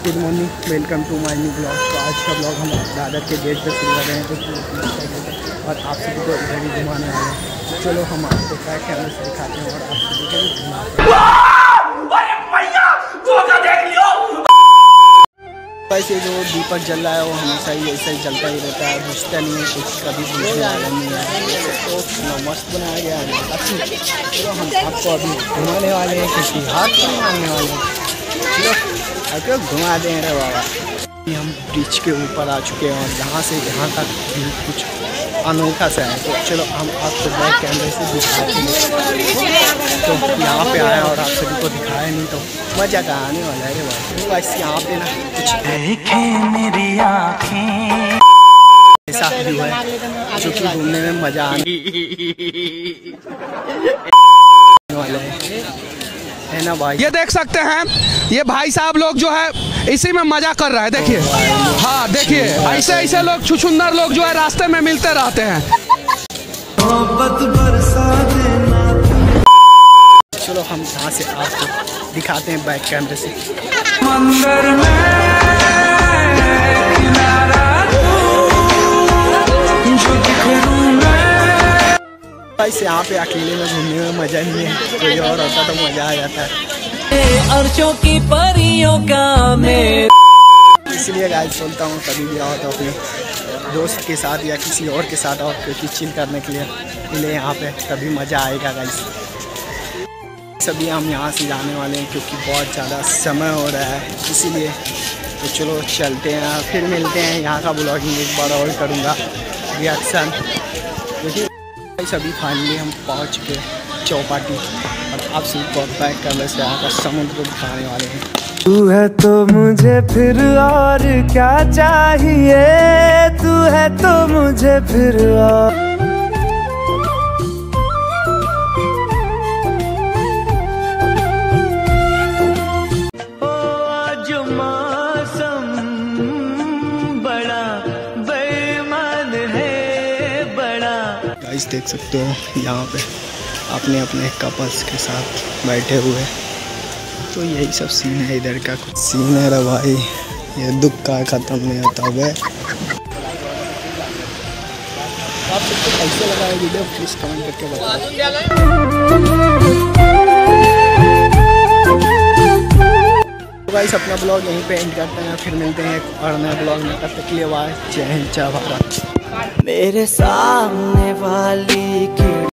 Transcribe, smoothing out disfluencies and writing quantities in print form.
Good morning, welcome to my new blog. तो आज का ब्लॉग हम दादर के गेट पर शुरू कर रहे हैं और आप सभी को इधर ही घुमाने वाले हैं। तो चलो हम आपको बैक कैमरे से दिखाते हैं और आप सभी को भी घुमाते हैं। वैसे जो दीपक जल रहा है वो हमेशा ही ऐसा ही चलता ही रहता है, बुझता नहीं है कुछ, कभी बुझने वाला नहीं है। तो मस्त बनाया गया है। चलो हम आपको अभी घुमाने वाले हैं, किसी हाथ नहीं मारने वाले हैं। चलो आपको घुमा दें रे बाबा। हम ब्रिज के ऊपर आ चुके हैं और यहाँ से यहाँ तक भी कुछ अनोखा सा है। तो चलो हम आपको बैक कैमरे से दिखाते हैं। तो यहाँ पे आए और आप सभी को दिखाया नहीं तो मज़ा का आने वाला है रे बाबा। तो बस यहाँ पे ना कुछ मेरी आँखें ऐसा व्यू है जो कि घूमने में मज़ा आने वाला है ना भाई। ये देख सकते हैं, ये भाई साहब लोग जो है इसी में मजा कर रहा है। देखिए, हाँ देखिए, ऐसे ऐसे लोग छुछुंदर लोग जो है रास्ते में मिलते रहते हैं। चलो हम यहाँ से आपको दिखाते हैं बैक कैमरे से। मंदिर में ऐसे यहाँ पे अकेले में घूमने में मजा नहीं है, कोई और होता तो मजा आ जाता है। अर्शों की परियों का मैं इसलिए गाइस बोलता हूँ कभी भी आओ तो अपने दोस्त के साथ या किसी और के साथ आओ, क्योंकि चिल करने के लिए यहाँ पे तभी मज़ा आएगा गाइस। सभी हम यहाँ से जाने वाले हैं क्योंकि बहुत ज़्यादा समय हो रहा है, इसीलिए तो चलो चलते हैं, फिर मिलते हैं। यहाँ का ब्लॉगिंग एक बार और करूँगा, रिएक्शन। क्योंकि सभी फाइनली हम पहुँच चुके चौपाटी और आप सभी को बैक कैमरे से यहाँ का समुद्र दिखाने वाले हैं। तू है तो मुझे फिर और क्या चाहिए, तू है तो मुझे फिर और। आज मौसम बड़ा बेईमान है, बड़ा। गाइस देख सकते हो यहाँ पे अपने अपने कपल्स के साथ बैठे हुए। तो यही सब सीन है, इधर का कुछ सीन है रे भाई। ये दुख का ख़त्म नहीं होता हुआ। आप सबको कैसे लगा है वीडियो, प्लीज़ कमेंट करके बताओ। तो गाइस अपना ब्लॉग यहीं पे एंड करते हैं, फिर मिलते हैं एक और नए ब्लॉग में। तब तक के लिए बाय, जय हिंद, जय भारत। मेरे सामने वाली की